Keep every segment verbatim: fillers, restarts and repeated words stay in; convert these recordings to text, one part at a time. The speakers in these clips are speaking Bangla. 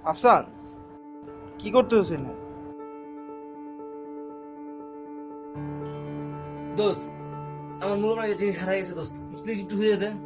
আফসান, কি করতেছ না? দোস্ত, আমার মূল্যবান একটা জিনিস হারিয়ে গেছে দোস্ত, প্লিজ একটু হয়ে দে।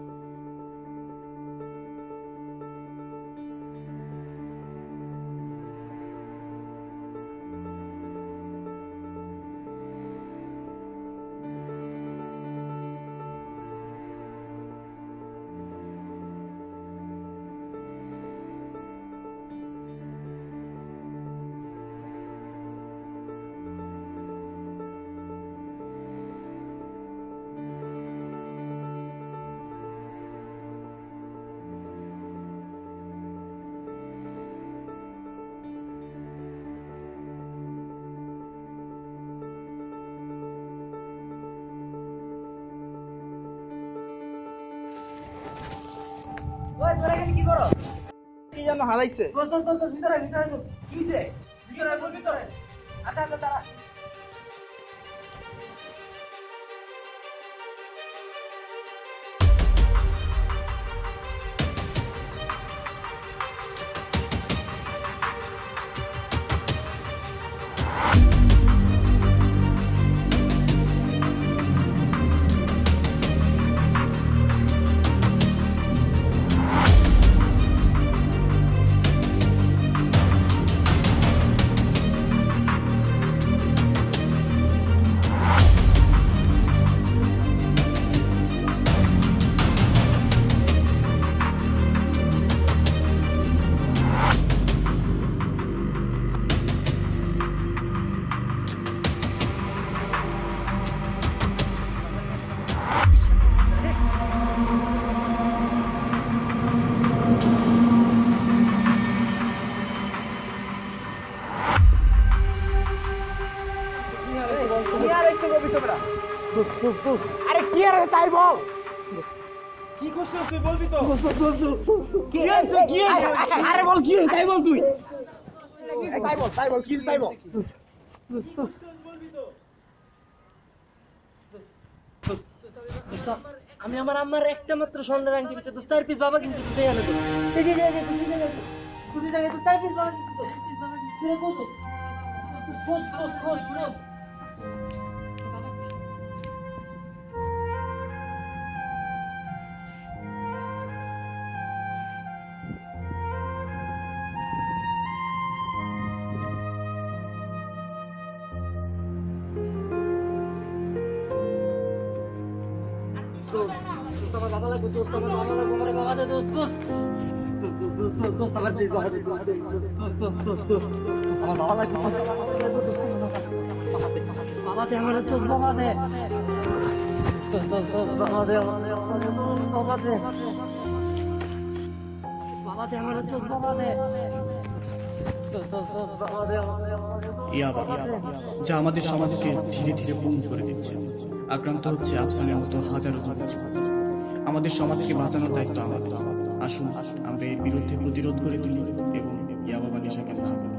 ওই তোরা এখানে কি করো? কি যেন হারাইছে। দোস্ত দোস্ত দোস্ত ভিতরে ভিতরে দোস্ত। কি হইছে? ভিতরে বল ভিতরে। আচ্ছা আচ্ছা তারা। আরে কি আর তাই বল, কি করছিস তুই বলবি তো? কি হয়েছে কি হয়েছে? আরে বল কি হয়েছে তাই বল, তুই তাই বল তাই বল কি তাই বল। আমি আমার আম্মার একটা মাত্র স্বর্ণের আংটি কিনতে তো চার পিস বাবা কিনতে তো দেয়া লাগবে। এই যে এই যে তুমি জায়গা তুমি জায়গা তো চার পিস বাবা কিনতে তো চার পিস বাবা কিনতে কত? কোচ কোচ কোচ শুনো। আমার বাবা লাগবে দোস্ত, আমার বাবা লাগবে, আমার বাবা দে দোস্ত দোস্ত দোস্ত দোস্ত আমার দে বাবা দে দোস্ত দোস্ত দোস্ত দোস্ত আমার বাবা লাগবে, আমার বাবা লাগবে দোস্ত, বাবা দে আমার দোস্ত, বাবা দে দোস্ত দোস্ত দোস্ত বাবা দে আমার দে আমার দোস্ত, বাবা দে বাবা দে আমার দোস্ত, বাবা দে দোস্ত দোস্ত বাবা দে আমার দে আমার দে। ইয়াবা, যা আমাদের সমাজকে ধীরে ধীরে পঙ্গু করে দিচ্ছে। আক্রান্ত হচ্ছে আফসানের মতো হাজারো হাজার। আমাদের সমাজকে বাঁচানোর দায়িত্ব আমাদের। আসুন আমরা এর বিরুদ্ধে প্রতিরোধ করে তুলি এবং ইয়াবা নেশাকে